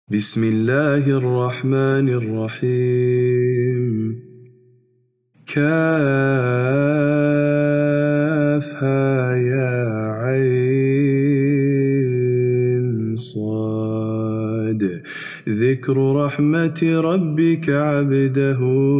بسم الله الرحمن الرحيم. كافها يا عين صاد. ذكر رحمة ربك عبده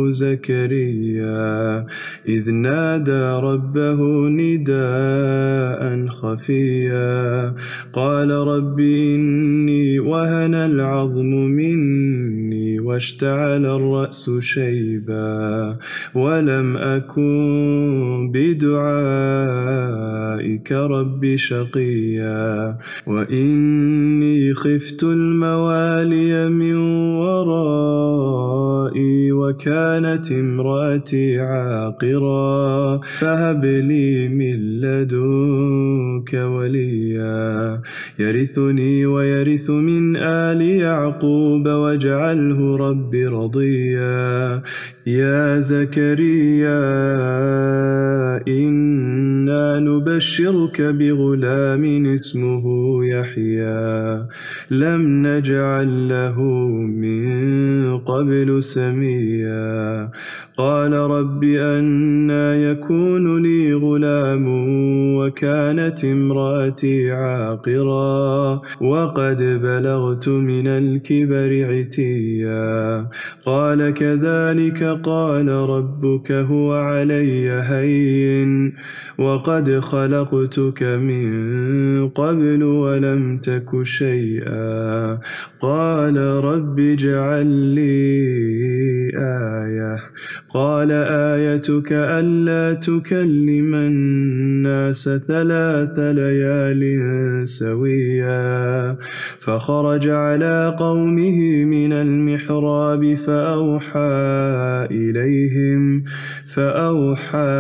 زكريا إذ نادى ربه نداء خفيا قال رب إني وهن العظم مني واشتعل الرأس شيبا ولم أكن بدعائك رب شقيا وإني خفت الموالي من ورائي وكانت امرأتي عاقرا فهب لي من لدنك وليا يرثني ويرث من آل يعقوب واجعله رب رضيا يا زكريا إنا نبشرك بغلام اسمه يحيى لم نجعل له من قبل سميا قال رب أنى يكون لي غلام وكانت امرأتي عاقرا وقد بلغت من الكبر عتيا قال كذلك قال ربك هو علي هين وقد خلقتك من قبل ولم تك شيئا قال رب اجعل لي آية قال آيتك ألا تكلم الناس 3 ليال سويا فخرج على قومه من المحراب فأوحى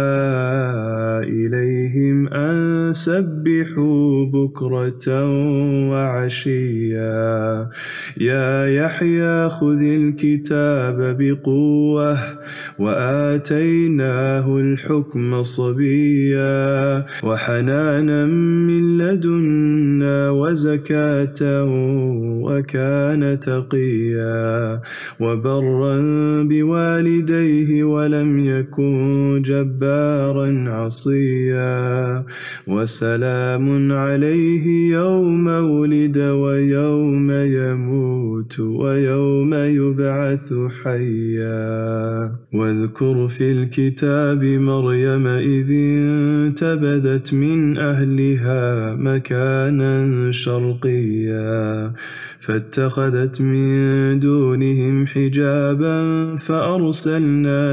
إليهم أن سبحوا بكرة وعشيا يا يحيى خذ الكتاب بقوة وآتيناه الحكم صبيا وحنانا من لدنا وزكاة وكان تقيا وبرا بوالديه ولم يكن جبارا عصيا وسلام عليه يوم ولد ويوم يموت ويوم يبعث حيا واذكر في الكتاب مريم إذ انتبذت من أهلها مكانا شرقيا فاتخذت من دونهم حجابا فأرسلنا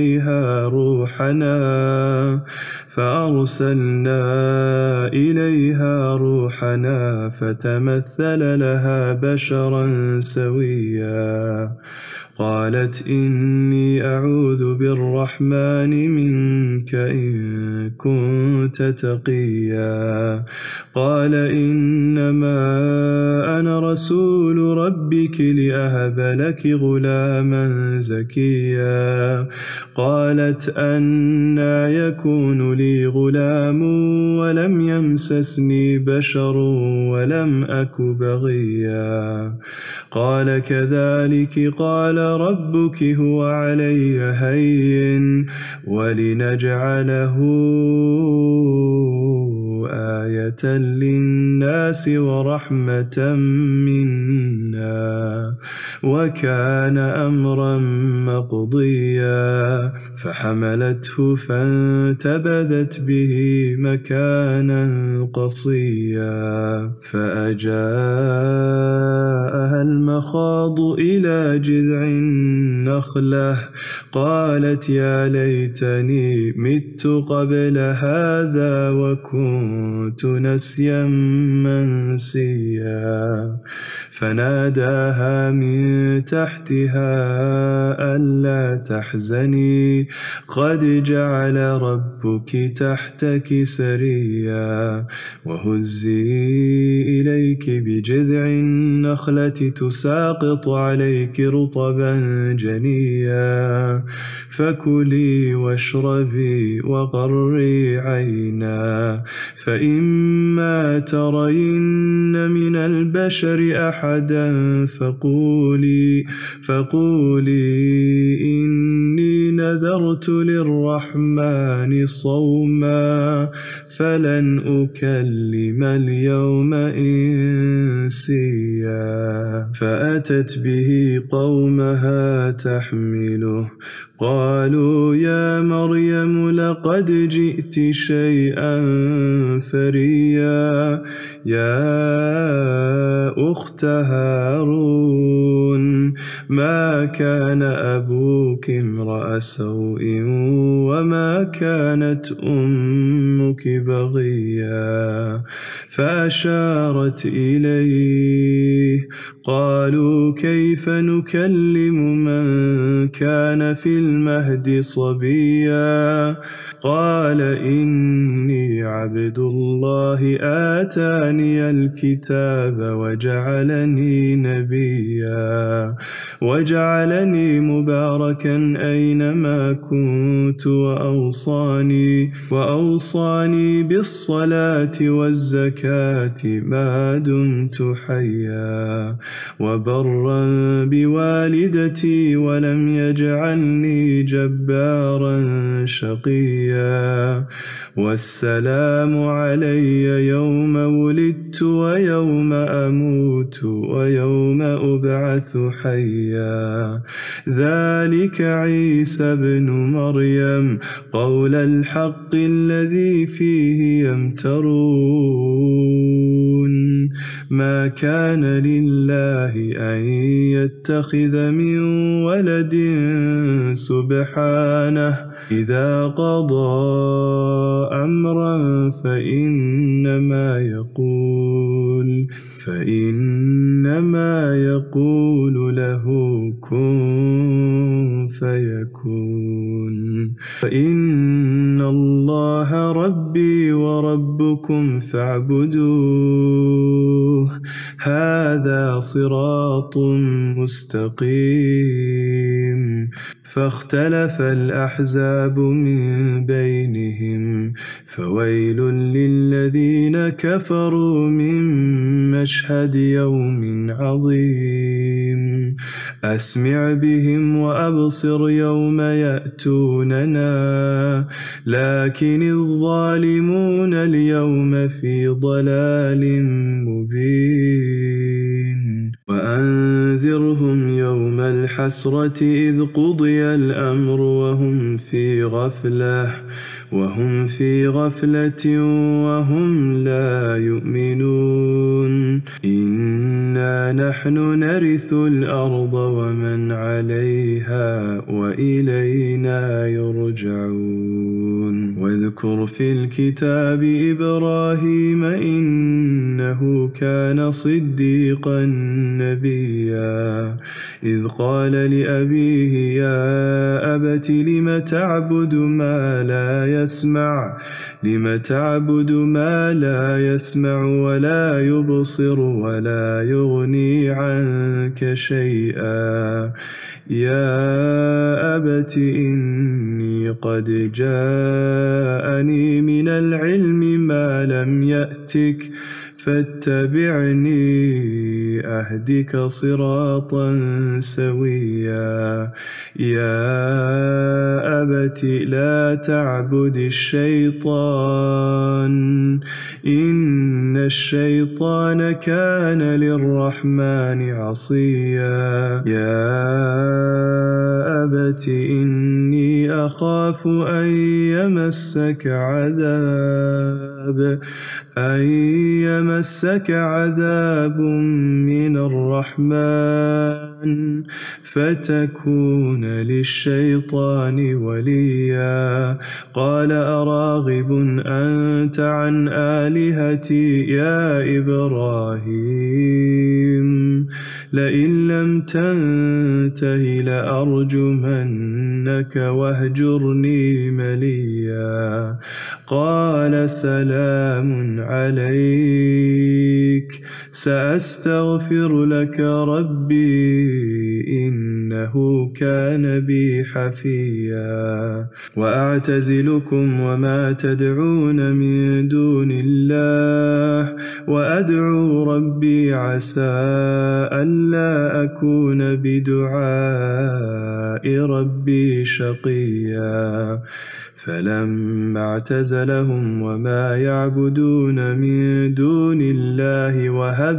إليها روحنا فتمثل لها بشرا سويا قالت إني أعوذ بالرحمن منك إن كنت تقيا قال إنما أنا رسول ربك لأهب لك غلاما زكيا قالت أنى يكون لي غلام ولم يمسسني بشر ولم أك بغيا قال كذلك قال ربك هو علي هين ولنجعله آية للناس ورحمة منا وكان أمرا مقضيا فحملته فانتبذت به مكانا قصيا فأجاءها المخاض إلى جذع النخلة قالت يا ليتني مت قبل هذا وكنت نسيا منسيا فناداها من تحتها ألا تحزني قد جعل ربك تحتك سريا وهزي إليك بجذع النخلة تساقط عليك رطبا جنيا جنيا فكلي واشربي وقري عينا فإما ترين من البشر أحدا فقولي إني نذرت للرحمن صوما فلن أكلم اليوم إنسيا فأتت به قومها تحمله قالوا يا مريم لقد جئت شيئا فريا يا أخت هارون ما كان أبوك امرأ سوء وما كانت أمك بغيا فأشارت إليه قالوا كيف نكلم من كان في المهد صبيا قال إني عبد الله آتاني الكتاب وجعلني نبيا وجعلني مباركا أينما كنت وأوصاني بالصلاة والزكاة ما دمت حيا وبرا بوالدتي ولم يجعلني جبارا شقيا والسلام علي يوم ولدت ويوم أموت ويوم أبعث حيا ذلك عيسى ابن مريم قول الحق الذي فيه يمترون ما كان لله أن يتخذ من ولد سبحانه إذا قضى أمرا فإنما يقول له كن فيكون فإن الله ربي وربكم فاعبدوه هذا صراط مستقيم فاختلف الأحزاب من بينهم فويل للذين كفروا من مشهد يوم عظيم أسمع بهم وأبصر يوم يأتوننا لكن الظالمون اليوم في ضلال مبين وأنذرهم يوم الحسرة إذ قضي الأمر وهم في غفلة وهم لا يؤمنون إنا نحن نرث الأرض ومن عليها وإلينا يرجعون واذكر في الكتاب إبراهيم إنه كان صديقا نبيا إذ قال لأبيه يا أبت لم تعبد ما لا يسمع ولا يبصر ولا يغني عنك شيئا يا أبت إني قد جاءني من العلم ما لم يأتك فاتبعني أهدك صراطا سويا يا أبت لا تعبد الشيطان إن الشيطان كان للرحمن عصيا يا أبت إني أخاف أن يمسك عذاب من الرحمن فتكون للشيطان وليا قال أراغب أنت عن آلهتي يا إبراهيم لئن لم تنته لأرجمنك واهجرني مليا قال سلام عليك سأستغفر لك ربي إنه كان بي حفيا وأعتزلكم وما تدعون من دون الله وأدعو ربي عسى ألا أكون بدعاء ربي شقيا فلما اعتزلهم وما يعبدون من دون الله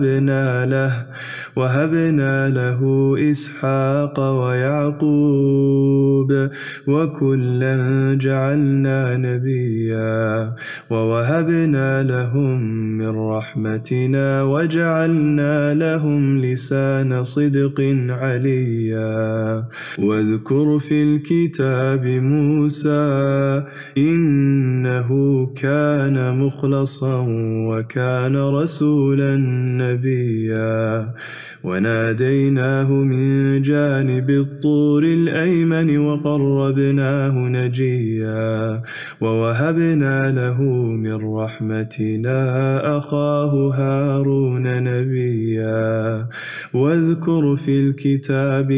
وهبنا له إسحاق ويعقوب وكلا جعلنا نبيا ووهبنا لهم من رحمتنا وجعلنا لهم لسان صدق عليا واذكر في الكتاب موسى إنه كان مخلصا وكان رسولا نبيا وناديناه من جانب الطور الأيمن وقربناه نجيا ووهبنا له من رحمتنا أخاه هارون نبيا واذكر في الكتاب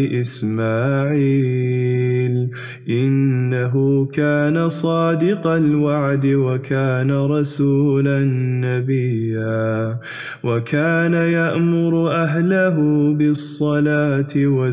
إسماعيل إنه كان صادق الوعد وكان رسولا نبيا وكان يأمر أهله بالصلاة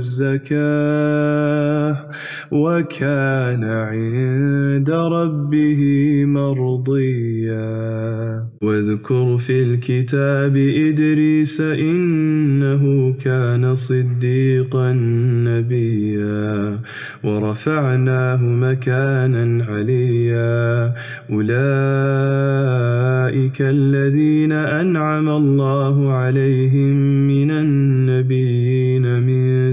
والزكاة وكان عند ربه مرضيا واذكر في الكتاب إدريس إنه كان صديقا نبيا ورفعناه مكانا عليا أولئك الذين أنعم الله عليهم من النبيين من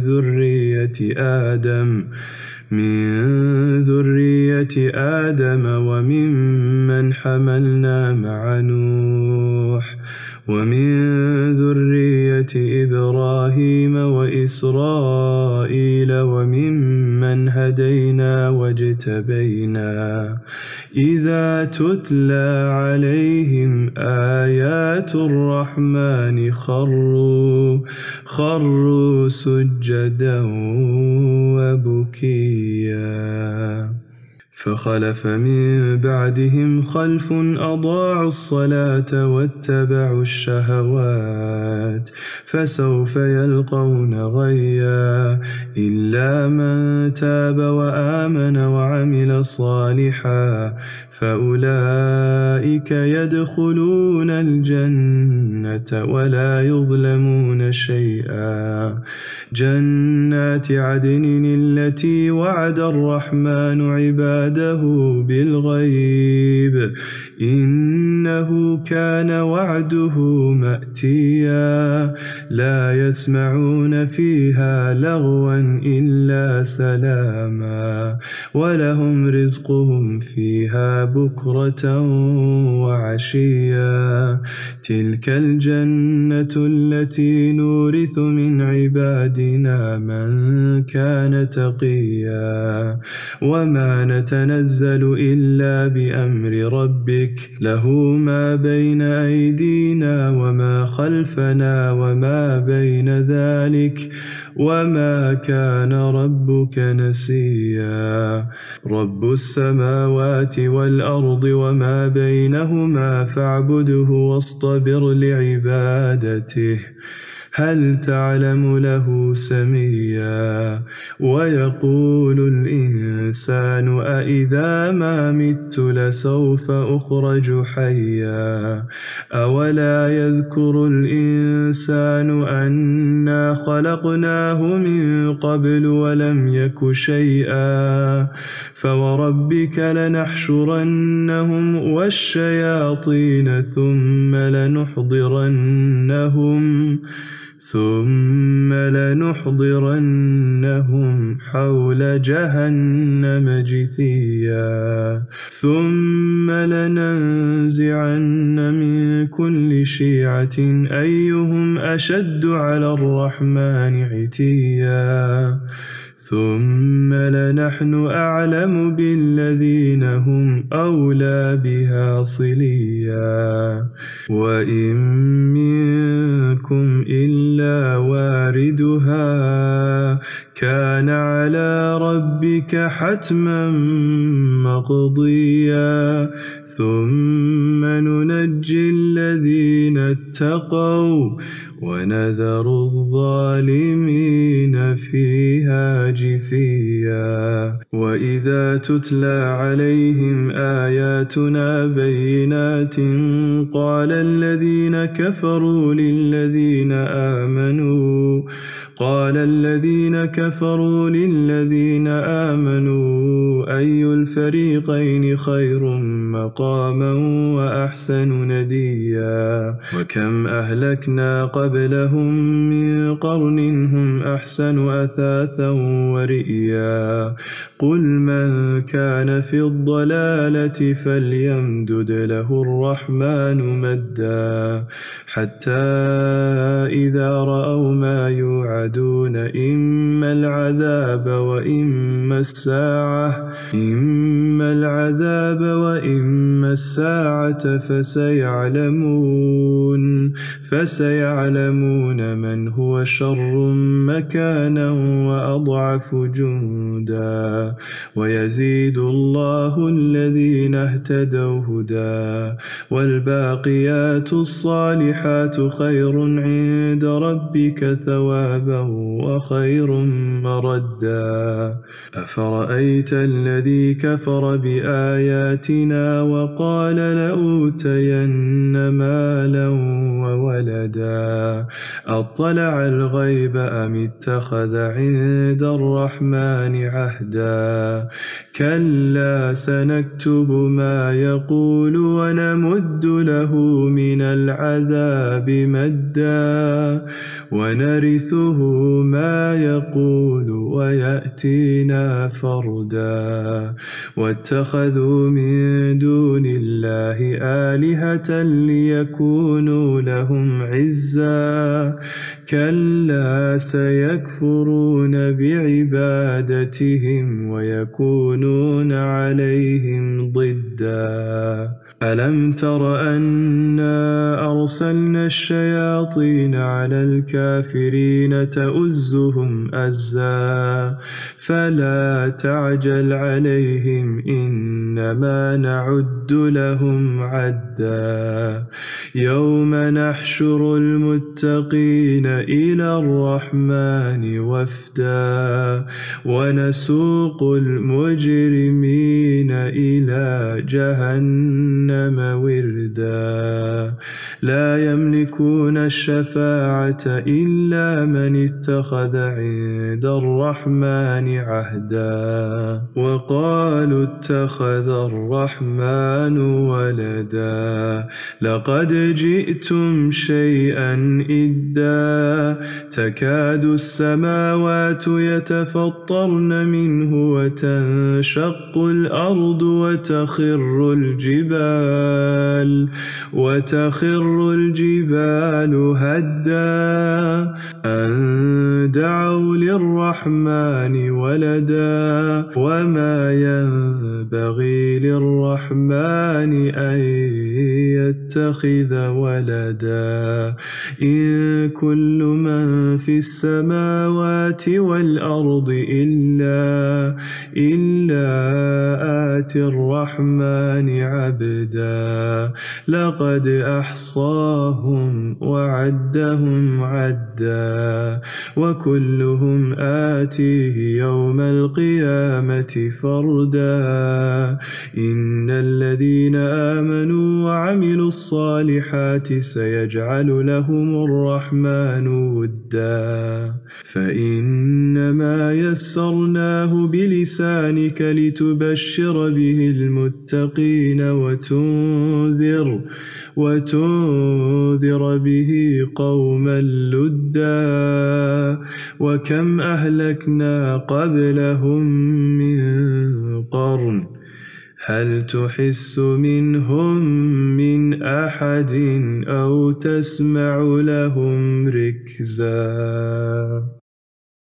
ذرية آدم وممن حملنا مع نوح ومن ذرية إبراهيم وإسرائيل وممن هدينا واجتبينا إذا تتلى عليهم آيات الرحمن خروا سجدا وبكيا فخلف من بعدهم خلف أضاعوا الصلاة واتبعوا الشهوات فسوف يلقون غيا إلا من تاب وآمن وعمل صالحا فأولئك يدخلون الجنة ولا يظلمون شيئا جنات عدن التي وعد الرحمن عباده بالغيب إنه كان وعده مأتيا لا يسمعون فيها لغوا إلا سلاما ولهم رزقهم فيها بكرة وعشيا تلك الجنة التي نورث من عبادنا من كان تقيا وما نتنزل إلا بأمر ربك له ما بين أيدينا وما خلفنا وما بين ذلك وما كان ربك نسيا رب السماوات والأرض وما بينهما فاعبده واصطبر لعبادته هل تعلم له سميا ويقول الإنسان أإذا ما مت لسوف أخرج حيا أولا يذكر الإنسان أنا خلقناه من قبل ولم يك شيئا فوربك لنحشرنهم والشياطين ثم لنحضرنهم حول جهنم جثيا ثم لننزعن من كل كل شيعة أيهم أشد على الرحمن عتيا ثم لنحن أعلم بالذين هم أولى بها صليا وإن منكم إلا واردها كان على ربك حتما مقضيا ثم ننجي الذين اتقوا ونذر الظالمين فيها جثيا وإذا تتلى عليهم آياتنا بينات قال الذين كفروا للذين آمنوا أي الفريقين خير مقاما وأحسن نديا وكم أهلكنا قبلهم من قرن هم أحسن أثاثا ورئيا قل من كان في الضلالة فليمدد له الرحمن مدا حتى إذا رأوا ما يوعدون إما العذاب وإما الساعة فسيعلمون من هو شر مكانا وأضعف جندا ويزيد الله الذين اهتدوا هدى والباقيات الصالحات خير عند ربك ثوابا وخير مردا أفرأيت الذي كفر بآياتنا وقال لأوتين مالا وولدا أطلع الغيب أم اتخذ عند الرحمن عهدا كلا سنكتب ما يقول ونمد له من العذاب مدا ونرثه ما يقول ويأتينا فردا واتخذوا من دون الله آلهة ليكونوا لهم عزا كلا سيكفرون بعبادتهم ويكونون عليهم ضدا ألم تر أنا أرسلنا الشياطين على الكافرين تؤزهم أزا فلا تعجل عليهم إنما نعد لهم عدا يوم نحشر المتقين إلى الرحمن وفدا ونسوق المجرمين إلى جهنم وردا لا يملكون الشفاعة إلا من اتخذ عند الرحمن عهدا وقالوا اتخذ الرحمن ولدا لقد جئتم شيئا إدا تكاد السماوات يتفطرن منه وتنشق الأرض وتخر الجبال هدا أن دعوا للرحمن ولدا وما ينبغي للرحمن أن يتخذ ولدا إن كل من في السماوات والأرض إلا آتي الرحمن عبدا لقد أحصاهم وعدهم عدا وكلهم آتيه يوم القيامة فردا إن الذين آمنوا وعملوا الصالحات سيجعل لهم الرحمن ودا فإنما يسرناه بلسانك لتبشر به المتقين وتنذر به قوما لدا وكم أهلكنا قبلهم من قرن هل تحس منهم من أحد أو تسمع لهم ركزا.